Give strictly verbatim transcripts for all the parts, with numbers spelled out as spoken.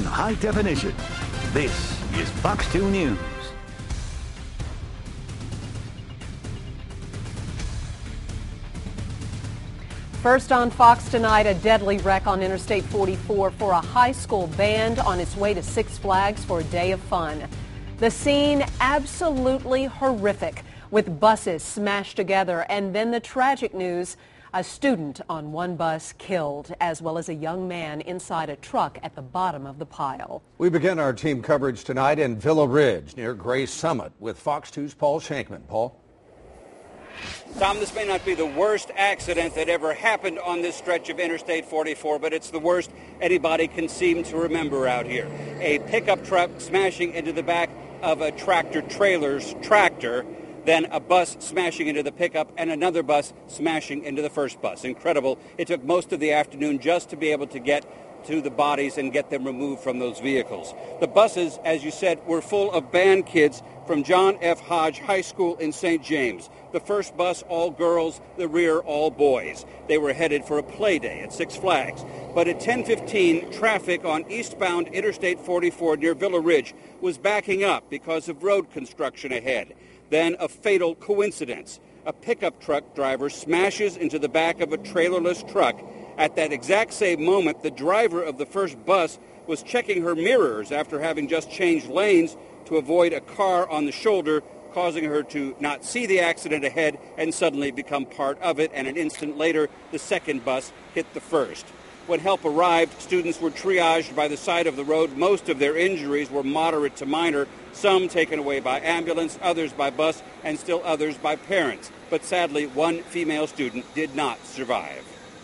high definition. This is Fox two News. First on Fox tonight, a deadly wreck on Interstate forty-four for a high school band on its way to Six Flags for a day of fun. The scene absolutely horrific, with buses smashed together, and then the tragic news, a student on one bus killed, as well as a young man inside a truck at the bottom of the pile. We begin our team coverage tonight in Villa Ridge near Gray Summit with Fox two's Paul Shankman. Paul? Tom, this may not be the worst accident that ever happened on this stretch of Interstate forty-four, but it's the worst anybody can seem to remember out here. A pickup truck smashing into the back of a tractor trailer's tractor, then a bus smashing into the pickup, and another bus smashing into the first bus. Incredible. It took most of the afternoon just to be able to get to the bodies and get them removed from those vehicles. The buses, as you said, were full of band kids from John F. Hodge High School in Saint James. The first bus, all girls, the rear, all boys. They were headed for a play day at Six Flags. But at ten fifteen, traffic on eastbound Interstate forty-four near Villa Ridge was backing up because of road construction ahead. Then a fatal coincidence. A pickup truck driver smashes into the back of a trailerless truck. At that exact same moment, the driver of the first bus was checking her mirrors after having just changed lanes to avoid a car on the shoulder, causing her to not see the accident ahead and suddenly become part of it. And an instant later, the second bus hit the first. When help arrived, students were triaged by the side of the road. Most of their injuries were moderate to minor, some taken away by ambulance, others by bus, and still others by parents. But sadly, one female student did not survive.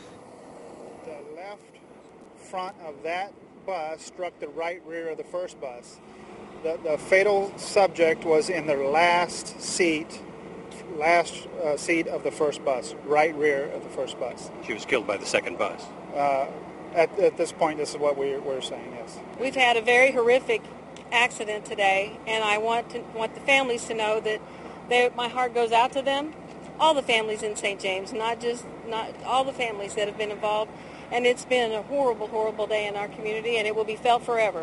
The left front of that bus struck the right rear of the first bus. The, the fatal subject was in the last seat, last uh, seat of the first bus, right rear of the first bus. She was killed by the second bus. Uh, at, at this point, this is what we, we're saying, yes. We've had a very horrific accident today, and I want to want the families to know that they, my heart goes out to them, all the families in Saint James, not just not all the families that have been involved. And it's been a horrible, horrible day in our community, and it will be felt forever.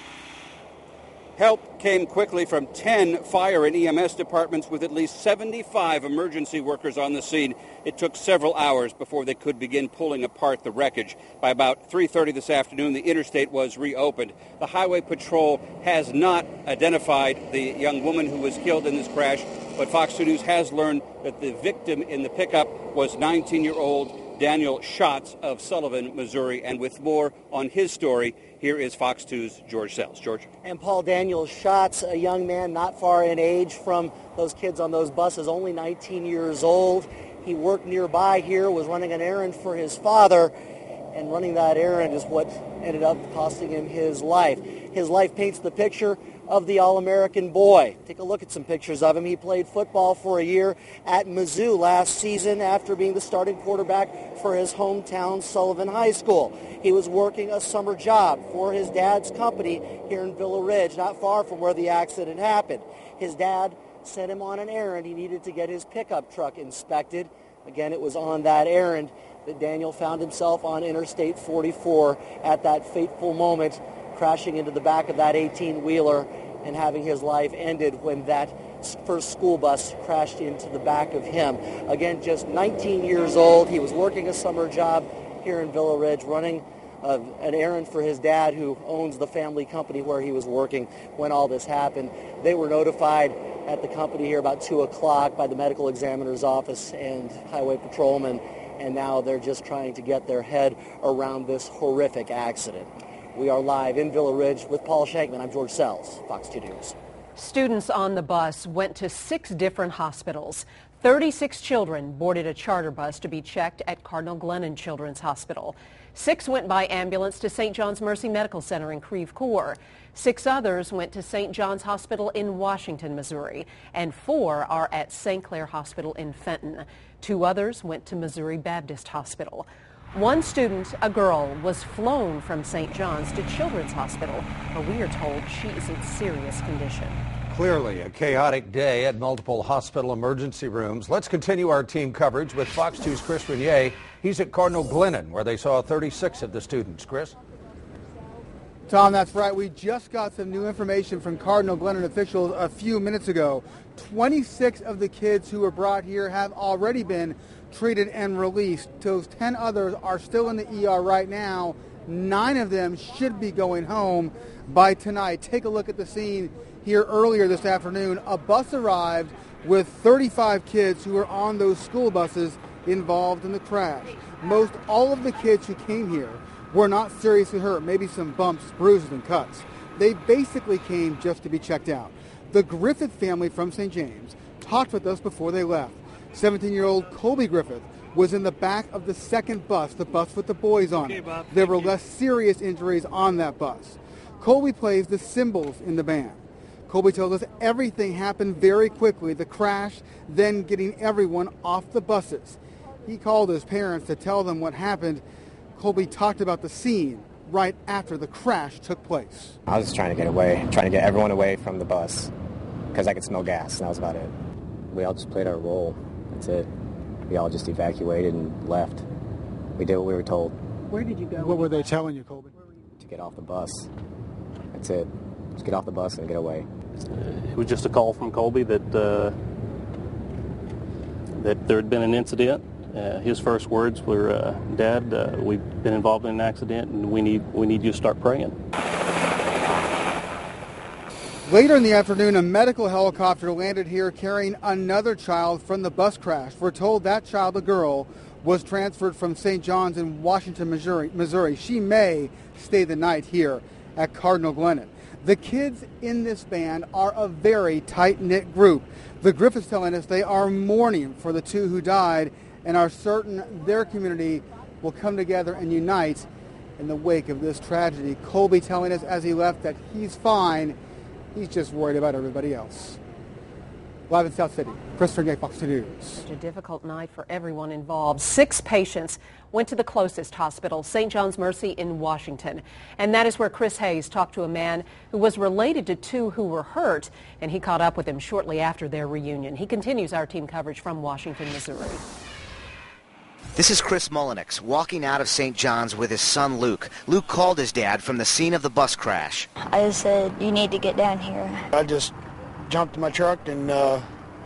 Help came quickly from ten fire and E M S departments with at least seventy-five emergency workers on the scene. It took several hours before they could begin pulling apart the wreckage. By about three thirty this afternoon, the interstate was reopened. The Highway Patrol has not identified the young woman who was killed in this crash, but Fox two News has learned that the victim in the pickup was nineteen-year-old Daniel Schatz of Sullivan, Missouri. And with more on his story, here is Fox two's George Sells. George? And Paul, Daniel Schatz, a young man not far in age from those kids on those buses, only nineteen years old. He worked nearby here, was running an errand for his father, and running that errand is what ended up costing him his life. His life paints the picture of the All-American boy. Take a look at some pictures of him. He played football for a year at Mizzou last season after being the starting quarterback for his hometown Sullivan High School. He was working a summer job for his dad's company here in Villa Ridge, not far from where the accident happened. His dad sent him on an errand. He needed to get his pickup truck inspected. Again, it was on that errand that Daniel found himself on Interstate forty-four at that fateful moment, crashing into the back of that eighteen-wheeler and having his life ended when that first school bus crashed into the back of him. Again, just nineteen years old. He was working a summer job here in Villa Ridge, running uh, an errand for his dad, who owns the family company where he was working when all this happened. They were notified at the company here about two o'clock by the medical examiner's office and highway patrolman, and now they're just trying to get their head around this horrific accident. We are live in Villa Ridge with Paul Shankman. I'm George Sells, Fox two News. Students on the bus went to six different hospitals. thirty-six children boarded a charter bus to be checked at Cardinal Glennon Children's Hospital. Six went by ambulance to Saint John's Mercy Medical Center in Creve Coeur. Six others went to Saint John's Hospital in Washington, Missouri. And four are at Saint Clair Hospital in Fenton. Two others went to Missouri Baptist Hospital. One student, a girl, was flown from Saint John's to Children's Hospital, but we are told she is in serious condition. Clearly a chaotic day at multiple hospital emergency rooms. Let's continue our team coverage with Fox two's Chris Renier. He's at Cardinal Glennon, where they saw thirty-six of the students. Chris? Tom, that's right. We just got some new information from Cardinal Glennon officials a few minutes ago. twenty-six of the kids who were brought here have already been treated and released. Those ten others are still in the E R right now. Nine of them should be going home by tonight. Take a look at the scene here earlier this afternoon. A bus arrived with thirty-five kids who were on those school buses involved in the crash. Most all of the kids who came here were not seriously hurt, maybe some bumps, bruises, and cuts. They basically came just to be checked out. The Griffith family from Saint James talked with us before they left. seventeen-year-old Colby Griffith was in the back of the second bus, the bus with the boys on it. There were less serious injuries on that bus. Colby plays the cymbals in the band. Colby tells us everything happened very quickly, the crash, then getting everyone off the buses. He called his parents to tell them what happened. Colby talked about the scene right after the crash took place. I was just trying to get away, trying to get everyone away from the bus because I could smell gas, and that was about it. We all just played our role. That's it. We all just evacuated and left. We did what we were told. Where did you go? What were they telling you, Colby? To get off the bus. That's it. Just get off the bus and get away. It was just a call from Colby that uh, that there had been an incident. Uh, his first words were, uh, "Dad, uh, we've been involved in an accident, and we need we need you to start praying." Later in the afternoon, a medical helicopter landed here carrying another child from the bus crash. We're told that child, a girl, was transferred from Saint John's in Washington, Missouri. Missouri. She may stay the night here at Cardinal Glennon. The kids in this band are a very tight-knit group. The Griffiths telling us they are mourning for the two who died and are certain their community will come together and unite in the wake of this tragedy. Colby telling us as he left that he's fine. He's just worried about everybody else. Live in South City, Chris Ringe, Fox two News. Such a difficult night for everyone involved. Six patients went to the closest hospital, Saint John's Mercy in Washington. And that is where Chris Hayes talked to a man who was related to two who were hurt, and he caught up with him shortly after their reunion. He continues our team coverage from Washington, Missouri. This is Chris Mullenix walking out of Saint John's with his son Luke. Luke called his dad from the scene of the bus crash. I just said, you need to get down here. I just jumped in my truck and uh,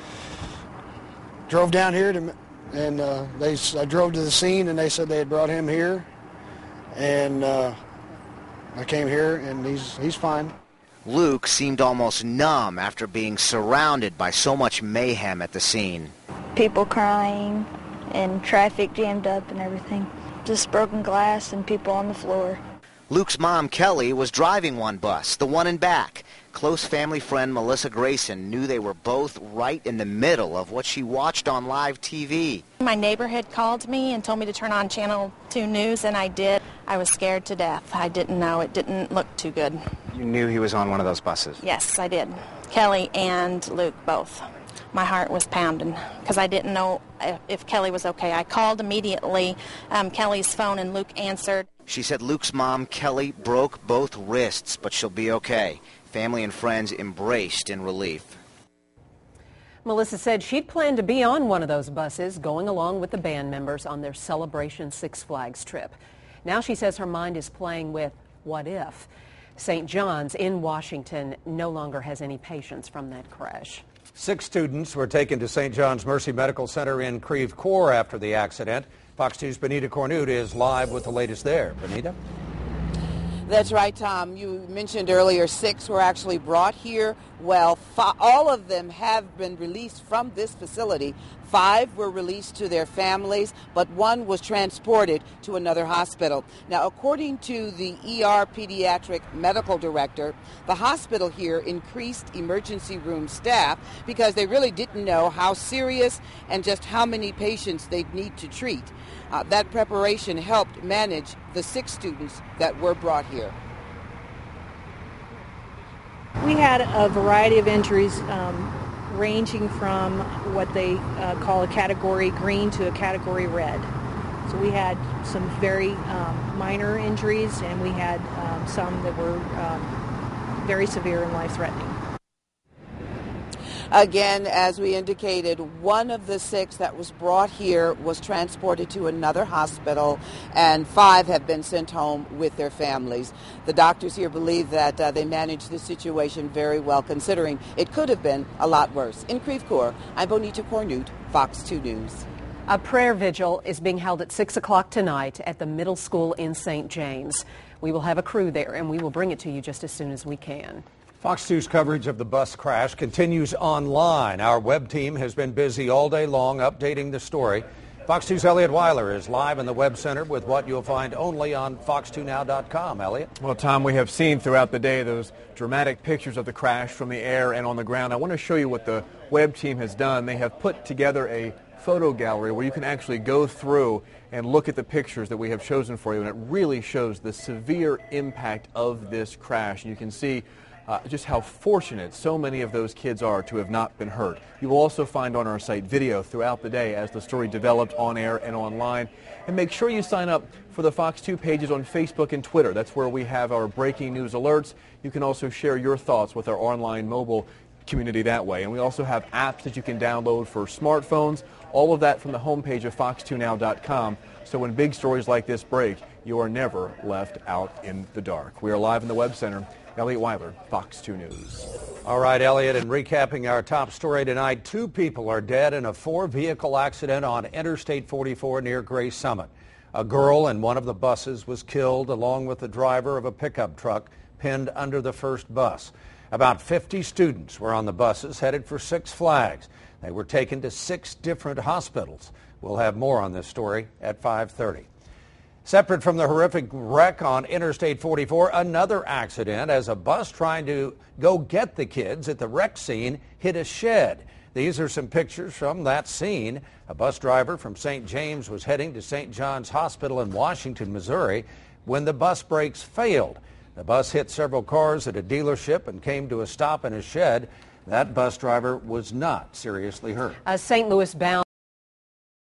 drove down here, to, and uh, they, I drove to the scene and they said they had brought him here. And uh, I came here and he's, he's fine. Luke seemed almost numb after being surrounded by so much mayhem at the scene. People crying and traffic jammed up and everything. Just broken glass and people on the floor. Luke's mom, Kelly, was driving one bus, the one in back. Close family friend Melissa Grayson knew they were both right in the middle of what she watched on live T V. My neighbor had called me and told me to turn on Channel two News, and I did. I was scared to death. I didn't know. It didn't look too good. You knew he was on one of those buses? Yes, I did. Kelly and Luke both. My heart was pounding because I didn't know if Kelly was okay. I called immediately um, Kelly's phone, and Luke answered. She said Luke's mom, Kelly, broke both wrists, but she'll be okay. Family and friends embraced in relief. Melissa said she'd planned to be on one of those buses, going along with the band members on their Celebration Six Flags trip. Now she says her mind is playing with what if. Saint John's in Washington no longer has any patients from that crash. Six students were taken to Saint John's Mercy Medical Center in Creve Coeur after the accident. Fox two's Benita Cornude is live with the latest there. Benita? That's right, Tom. You mentioned earlier six were actually brought here. Well, all of them have been released from this facility. Five were released to their families, but one was transported to another hospital. Now, according to the E R pediatric medical director, the hospital here increased emergency room staff because they really didn't know how serious and just how many patients they'd need to treat. Uh, that preparation helped manage the six students that were brought here. We had a variety of injuries um, ranging from what they uh, call a category green to a category red. So we had some very um, minor injuries, and we had um, some that were um, very severe and life-threatening. Again, as we indicated, one of the six that was brought here was transported to another hospital, and five have been sent home with their families. The doctors here believe that uh, they managed the situation very well, considering it could have been a lot worse. In Creve Coeur, I'm Bonita Cornute, Fox two News. A prayer vigil is being held at six o'clock tonight at the middle school in Saint James. We will have a crew there, and we will bring it to you just as soon as we can. Fox two's coverage of the bus crash continues online. Our web team has been busy all day long updating the story. Fox two's Elliot Weiler is live in the web center with what you'll find only on fox two now dot com. Elliot? Well, Tom, we have seen throughout the day those dramatic pictures of the crash from the air and on the ground. I want to show you what the web team has done. They have put together a photo gallery where you can actually go through and look at the pictures that we have chosen for you, and it really shows the severe impact of this crash. And you can see uh, just how fortunate so many of those kids are to have not been hurt. You will also find on our site video throughout the day as the story developed on air and online. And make sure you sign up for the Fox two pages on Facebook and Twitter. That's where we have our breaking news alerts. You can also share your thoughts with our online mobile community that way. And we also have apps that you can download for smartphones. All of that from the homepage of fox two now dot com. So when big stories like this break, you are never left out in the dark. We are live in the web center. Elliot Weiler, Fox two News. All right, Elliot, and recapping our top story tonight, two people are dead in a four-vehicle accident on Interstate forty-four near Gray Summit. A girl in one of the buses was killed along with the driver of a pickup truck pinned under the first bus. About fifty students were on the buses headed for Six Flags. They were taken to six different hospitals. We'll have more on this story at five thirty. Separate from the horrific wreck on Interstate forty-four, another accident as a bus trying to go get the kids at the wreck scene hit a shed. These are some pictures from that scene. A bus driver from Saint James was heading to Saint John's Hospital in Washington, Missouri, when the bus brakes failed. The bus hit several cars at a dealership and came to a stop in a shed. That bus driver was not seriously hurt. A Saint Louis bound